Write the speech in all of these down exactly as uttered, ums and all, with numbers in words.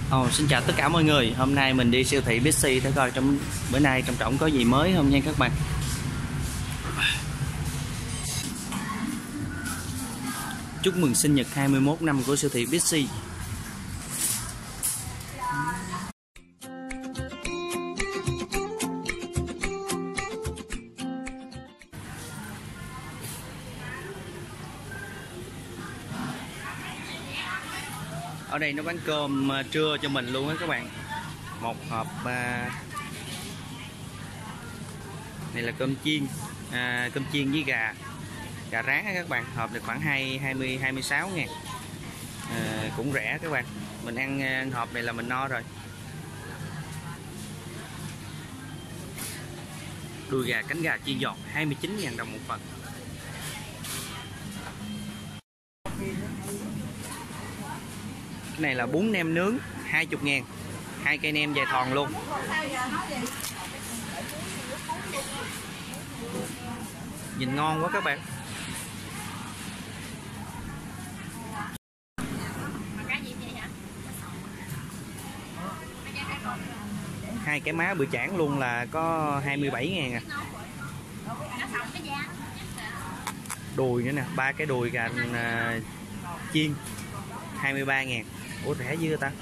Oh, xin chào tất cả mọi người. Hôm nay mình đi siêu thị Bixi để coi trong bữa nay trong trọng có gì mới không nha các bạn. Chúc mừng sinh nhật hai mươi mốt năm của siêu thị Bixi. Ở đây nó bán cơm trưa cho mình luôn á các bạn. Một hộp à, này là cơm chiên, à, cơm chiên với gà gà rán á các bạn. Hộp này khoảng hai hai mươi hai mươi sáu ngàn, à, cũng rẻ các bạn. Mình ăn, ăn hộp này là mình no rồi. Đùi gà cánh gà chiên giòn hai mươi chín ngàn đồng một phần. Cái này là bún nem nướng hai mươi ngàn, hai cây nem dài thòn luôn. Nhìn ngon quá các bạn. Hai cái má bự chảng luôn là có hai mươi bảy ngàn à. Đùi nữa nè, ba cái đùi gà à, chiên hai mươi ba ngàn. Ủa rẻ dữ ta.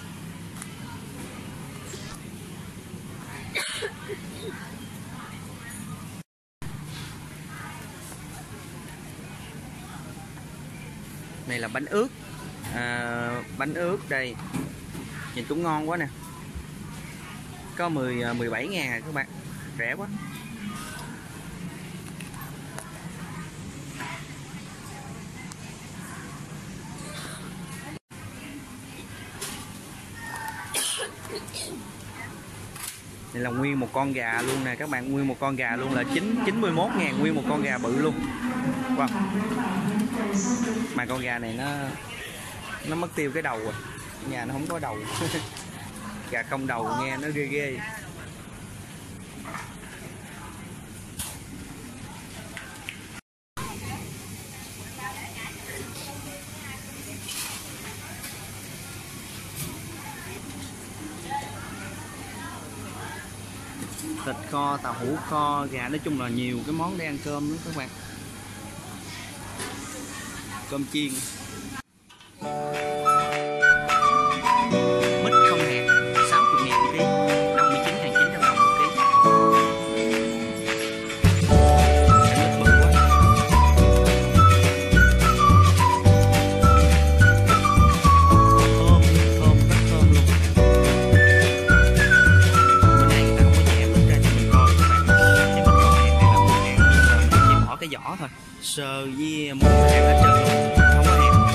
Này là bánh ướt, à, bánh ướt đây nhìn cũng ngon quá nè, có mười mười bảy ngàn à các bạn, rẻ quá. Này là nguyên một con gà luôn nè các bạn, nguyên một con gà luôn là chín mươi mốt ngàn, nguyên một con gà bự luôn. Wow. Mà con gà này nó nó mất tiêu cái đầu rồi, nhà nó không có đầu. Gà không đầu nghe nó ghê ghê. Thịt kho, tàu hũ kho, gà, nói chung là nhiều cái món để ăn cơm nữa các bạn. Cơm chiên mít không hạt sáu mươi ngàn ký, năm mươi chín ngàn chín trăm đồng một ký. Mít bự quá. Thơm, thơm, rất thơm luôn. Bữa nay người ta không có chẻ mít ra cho mình coi các bạn. Cái mít không hạt này là một ngàn, chỉ bỏ cái vỏ thôi, sơ với muỗng hạt hết trơn luôn, không có hạt.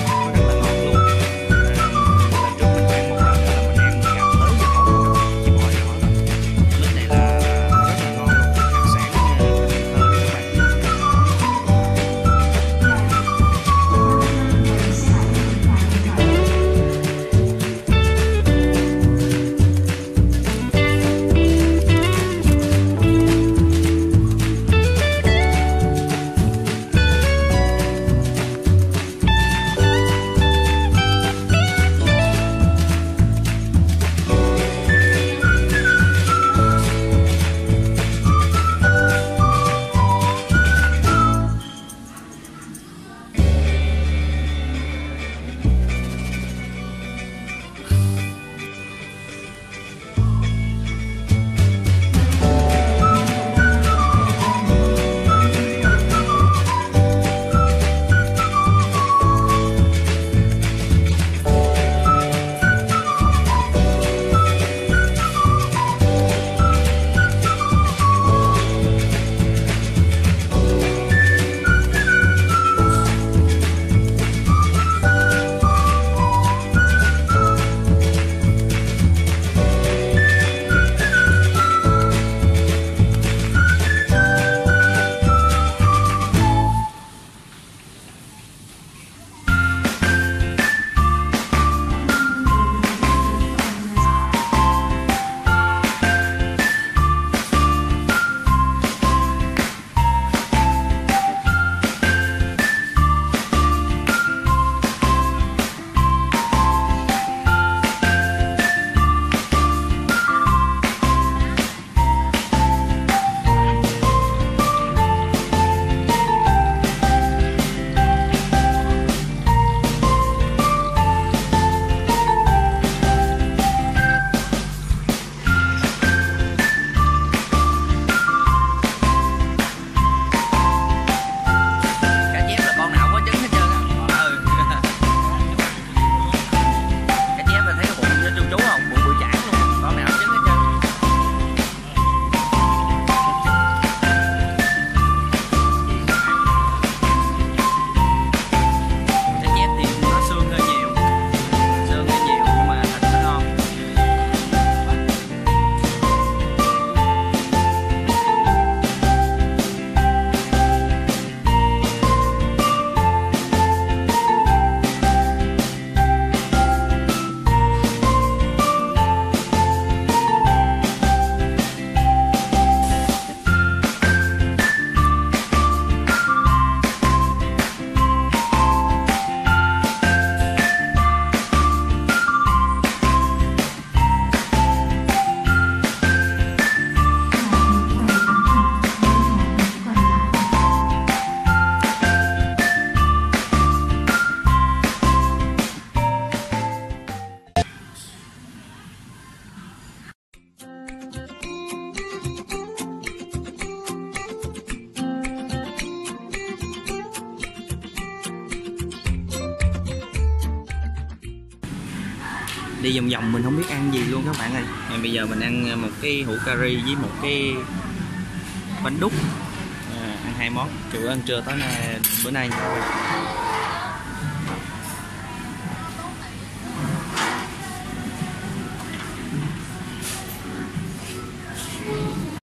đi vòng vòng mình không biết ăn gì luôn các bạn ơi. À, bây giờ mình ăn một cái hũ cà ri với một cái bánh đúc, à, ăn hai món chủ ăn trưa tối nay bữa nay.